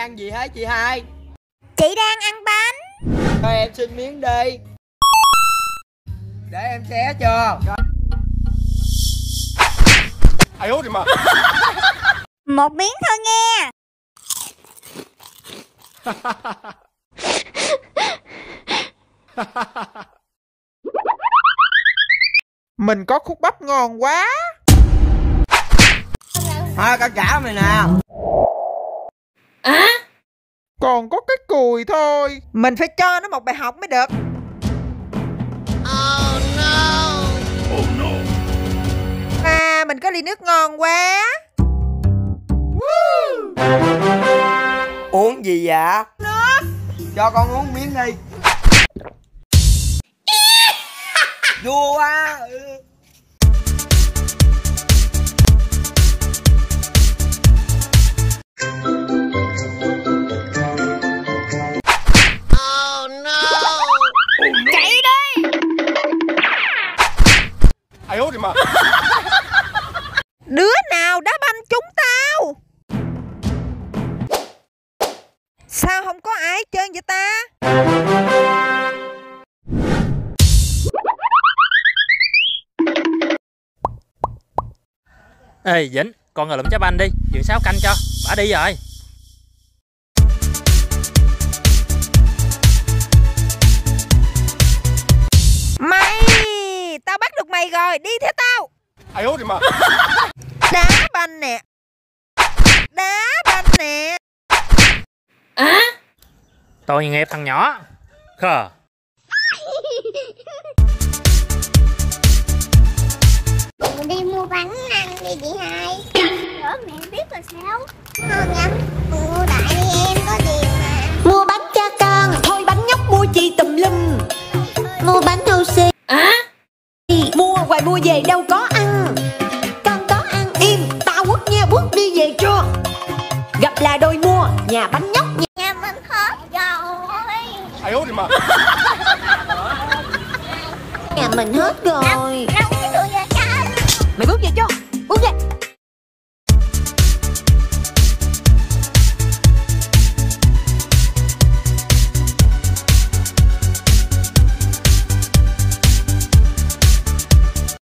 ăn gì hả chị hai? Chị đang ăn bánh. Thôi em xin miếng đi. Để em xé cho. Ai út mà. Một miếng thôi nghe. Mình có khúc bắp ngon quá. Thôi cả trả mày nè. Còn có cái cùi thôi. Mình phải cho nó một bài học mới được. Oh no. À, mình có ly nước ngon quá. Uống gì vậy? Nước. Cho con uống miếng đi. Vua quá. Chạy đi. Ai út mà. Đứa nào đá banh trúng tao? Sao không có ai chơi vậy ta? Ê Vĩnh, con ngồi lụm trái banh đi, chuyện Sáu canh cho, bả đi rồi. Mày, tao bắt được mày rồi, đi theo tao. Ai út mà. Đá banh nè. Đá banh nè. Tội nghiệp thằng nhỏ. Khờ. Đi mua bánh ăn đi chị hai. Nữa mẹ biết là sao? Ngon lắm. Mua đại đi em có tiền mà. Mua bánh cho con. Thôi bánh nhóc mua chi tùm lum. Mua bánh Oxy. Mua hoài mua về đâu có ăn. Con có ăn. Im, tao quất nha, quất đi về cho. Gặp là đôi mua, nhà bánh nhóc nha. Nhà mình hết rồi. Ai út mà. Nhà mình hết rồi. Đâu cái đuôi ra cha. Mày bước về cho, bước về.